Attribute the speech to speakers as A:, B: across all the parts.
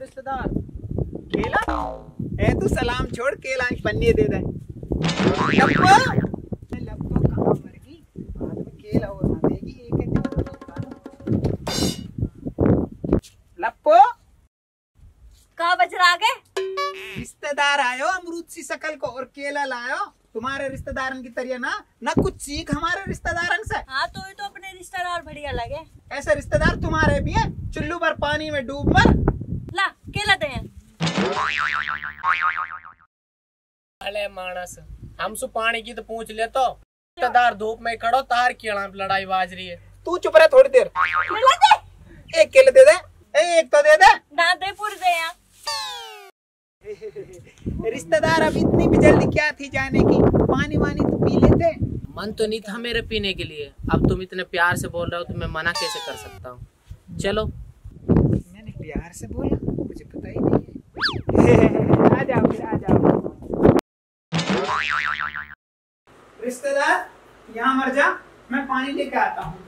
A: रिश्तेदार केला ए तू सलाम छोड़ केला पन्नी दे दे। लप्पो लप्पो कहाँ मर गई, बाद में केला और ना देगी एक लप्पो
B: कहाँ बच रहा आगे?
A: रिश्तेदार आयो अमरूद सी शकल को और केला लायो। तुम्हारे रिश्तेदारन की तरह ना कुछ सीख हमारे रिश्तेदारन से।
B: हाँ तो ये तो अपने रिश्तेदार बढ़िया लगे।
A: ऐसे रिश्तेदार तुम्हारे भी हैं, चुल्लू पर पानी में डूब मर।
B: ला केला दे।
C: अले मानस हमसे पानी की तो पूछ ले तो रिश्तेदार धूप में खड़ो तार कीड़ा लड़ाई बाज रही है।
A: तू चुप रहे थोड़ी देर।
B: केला दे।
A: एक केले दे दे, एक तो दे दे।
B: ना दे पूरी दे यहाँ।
A: रिश्तेदार अब इतनी भी जल्दी क्या थी जाने की, पानी वानी तो पी लेते।
C: मन तो नहीं था मेरे पीने के लिए, अब तुम इतने प्यार से बोल रहे हो तो मैं मना कैसे कर सकता हूँ। चलो।
A: मैंने प्यार से बोला, मुझे पता ही नहीं है। आ जाओ फिर आ जाओ। रिश्तेदार यहाँ मर जा, मैं पानी लेके आता हूँ।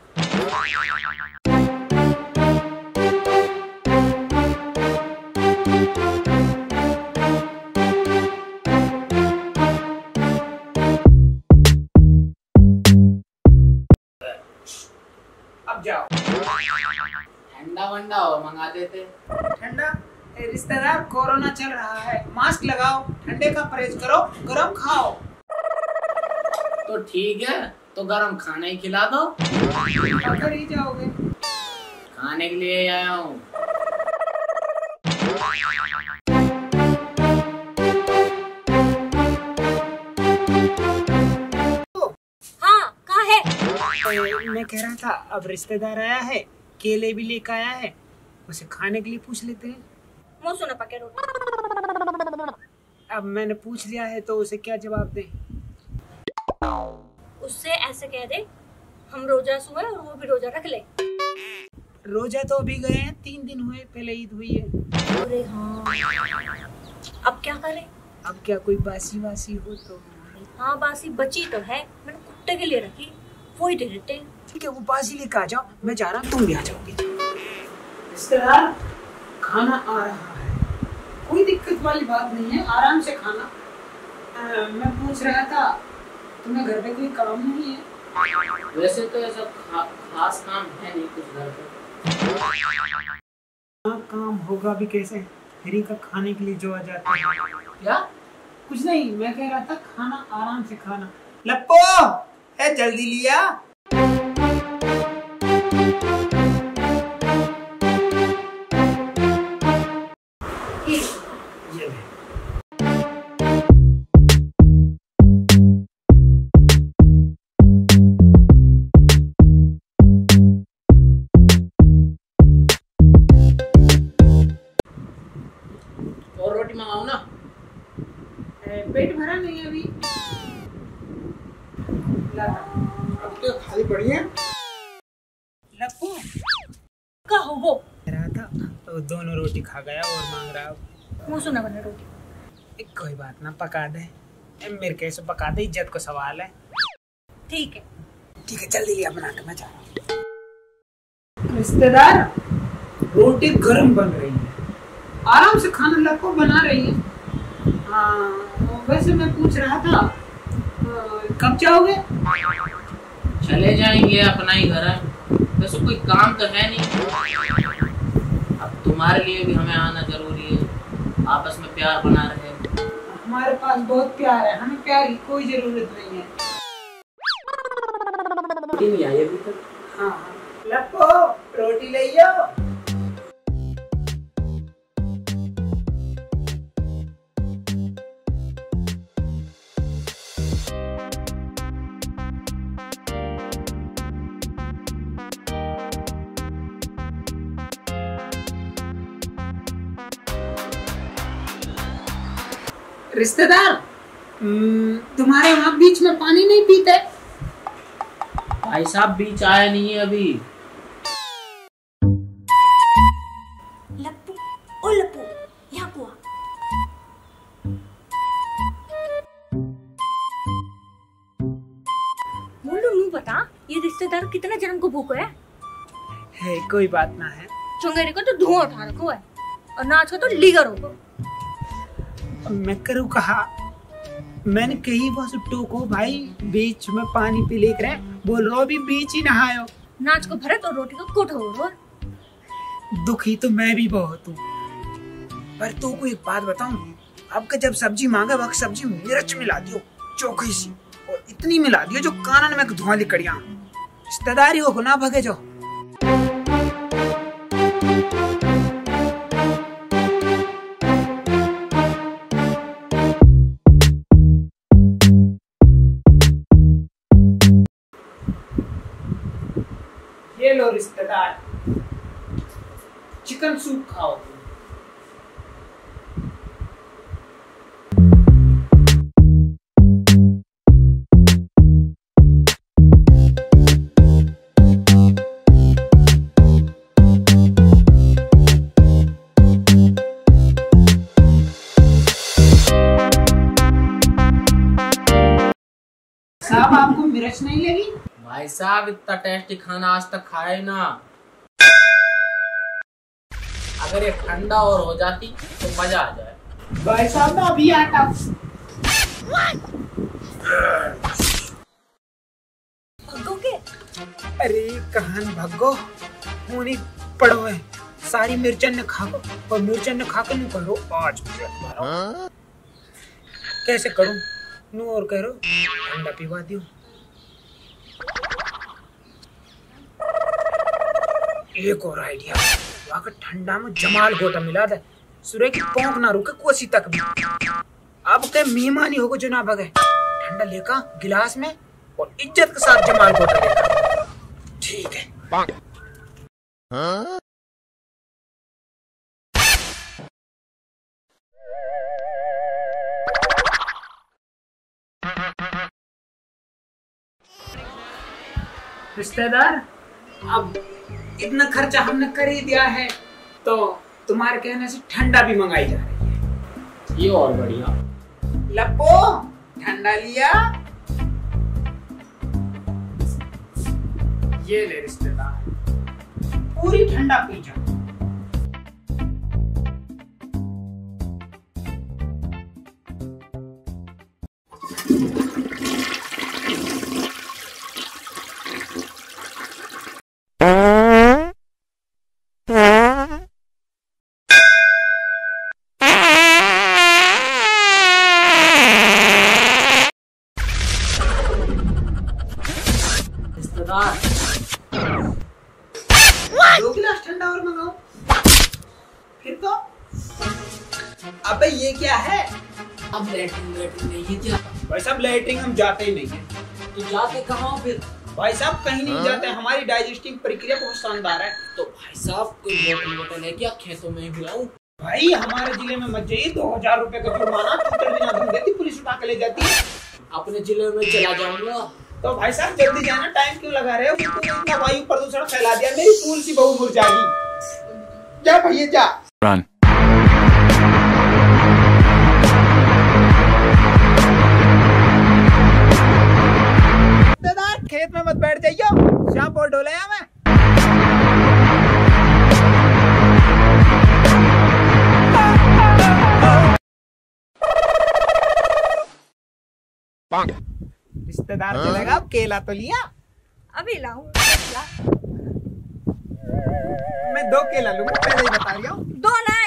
A: अब जाओ।
C: ठंडा वंडा हो मंगा देते।
A: ठंडा रिश्तेदार कोरोना चल रहा है, मास्क लगाओ, ठंडे का परहेज करो, गरम खाओ।
C: तो ठीक है, तो गरम खाना ही खिला दो।
A: पकड़ ही जाओगे।
C: खाने के लिए आया हूँ।
B: हाँ कहाँ है?
A: मैं कह रहा था अब रिश्तेदार आया है, केले भी लेकर आया है, उसे खाने के लिए पूछ लेते हैं।
B: मुँह सुना पके रोटी।
A: अब मैंने पूछ लिया है तो उसे क्या जवाब दें?
B: उससे ऐसे कह दे हम रोजा सोए और वो भी रोजा रख ले।
A: रोजा तो अभी गए हैं, 3 दिन हुए, पहले ईद हुई है।
B: अरे हाँ, अब क्या करें?
A: अब क्या कोई बासी वासी हो तो?
B: हाँ बासी बची तो है, मैंने कुत्ते के लिए रखी, वो ही दे देते हैं।
A: ठीक है वो बासी लेकर आ जाओ, मैं जा रहा हूँ, तुम भी आ जाओगे। रिश्तेदार खाना आ रहा है, कोई दिक्कत वाली बात नहीं है, आराम से खाना। मैं पूछ रहा था तुम्हें घर पे कोई काम नहीं है?
C: वैसे तो ऐसा खास काम है नहीं कुछ घर पे।
A: हाँ काम होगा भी कैसे, फ्री का खाने के लिए जो आ जाता है।
C: क्या?
A: कुछ नहीं, मैं कह रहा था खाना आराम से खाना। लप्पो है जल्दी लिया। ये ले।
C: और रोटी मंगाऊं ना?
A: पेट भरा नहीं है अभी। अब तो खाली पड़ी है। लप्पू
B: का हो वो?
A: कह रहा था तो दोनों रोटी खा गया और मांग रहा।
B: मुँह सुना बना रोटी।
A: कोई बात ना, पका दे, मेरे कैसे पका दे, इज्जत को सवाल है।
B: ठीक है
A: ठीक है जल्दी लिया बना के, मैं जा रहा हूँ। रिश्तेदार रोटी गर्म बन रही है, आराम से खाना लको बना रही है। हाँ वैसे मैं पूछ रहा था कब जाओगे?
C: चले जाएंगे, अपना ही घर है, वैसे कोई काम तो है नहीं। अब तुम्हारे लिए भी हमें आना जरूरी है, आपस में प्यार बना रहे।
A: हमारे पास बहुत प्यार है, हमें प्यार की कोई जरूरत नहीं है।
C: रोटी नहीं आई अभी तक।
A: हाँ लप्पो रोटी ले आओ। रिश्तेदार तुम्हारे वहाँ बीच में पानी नहीं पीते?
C: भाई साहब बीच आया नहीं है अभी।
B: लप्पू ओ लप्पू यहाँ को आ। बोलो मुँह बता, ये रिश्तेदार कितने जन्म को भूखो है?
A: कोई बात ना है।
B: चुंगेरी को तो धुआं उठा रखो है, और नाच हो तो लीगर हो।
A: अब मैं करूँ कहा, मैंने कही बस टोको भाई, बीच में पानी पी लेकर रहे, बोल रहा अभी बीच ही नहायो।
B: नाच को भरत और रोटी को कोठ हो।
A: दुखी तो मैं भी बहुत हूँ, पर तू को एक बात बताऊं, आपका जब सब्जी मांगा वक्त सब्जी मिर्च मिला दियो चौखी सी, और इतनी मिला दियो जो कानन में धुआं लिकड़िया। रिश्तेदारी हो ना भगे जो। ये लो रिश्तेदार, चिकन सूप खाओ। साहब आपको मिर्च नहीं लगी?
C: भाई साहब इतना टेस्टी खाना आज तक खाए ना। अगर ये ठंडा और हो जाती तो मजा आ जाए।
A: भाई साहब मैं अभी आता हूँ।
B: भगोगे?
A: अरे कहां भगो, होनी पड़ो है सारी मिर्चन ने खा को, और मिर्चन ने खा के नु करो आज कैसे करूं नु, और करो ठंडा पीवा दियो। एक और आइडिया, वाका ठंडा में जमाल गोटा मिला दे, सूर्य की पोंख ना रुके कोसी तक भी। अब के मेहमानी होगो जो ना भगे, ठंडा लेका गिलास में और इज्जत के साथ जमाल गोटा लेका। ठीक है। हाँ? रिश्तेदार, अब इतना खर्चा हमने कर ही दिया है, तो तुम्हारे कहने से ठंडा भी मंगाई जा रही है।
C: ये और बढ़िया।
A: लपो ठंडा लिया, ये ले रिश्तेदार, पूरी ठंडा पी जाओ। दो गिलास ठंडा और मंगाओ फिर तो। अबे ये क्या है?
C: अब लेटरिन नहीं है क्या?
A: भाई साहब लेटरिन हम जाते ही नहीं है।
C: तो जाके कहाँ हो फिर?
A: भाई साहब कहीं नहीं जाते, हमारी डाइजेस्टिंग प्रक्रिया बहुत शानदार है।
C: तो भाई साहब कोई बोतल है क्या, खेतों में ही पिलाऊं?
A: भाई हमारे जिले में मत जाइए, 2000 रुपए का जुर्माना, बिना धुन देती पुलिस उठा के ले जाती है।
C: अपने जिले में चला जाऊंगा।
A: तो भाई साहब जल्दी जाना, टाइम क्यों लगा रहे हो? तुमने इतना वायु प्रदूषण फैला दिया, मेरी तुलसी बहू मुरझाएगी। जा भैया जा। Run. खेत में मत बैठ जाइयो, शाम बोल डोले मैं। रिश्तेदार चलेगा, अब केला तो लिया।
B: अभी लाऊं।
A: मैं 2 केला लूंगा, पहले ही बता रही हूँ।
B: 2 ना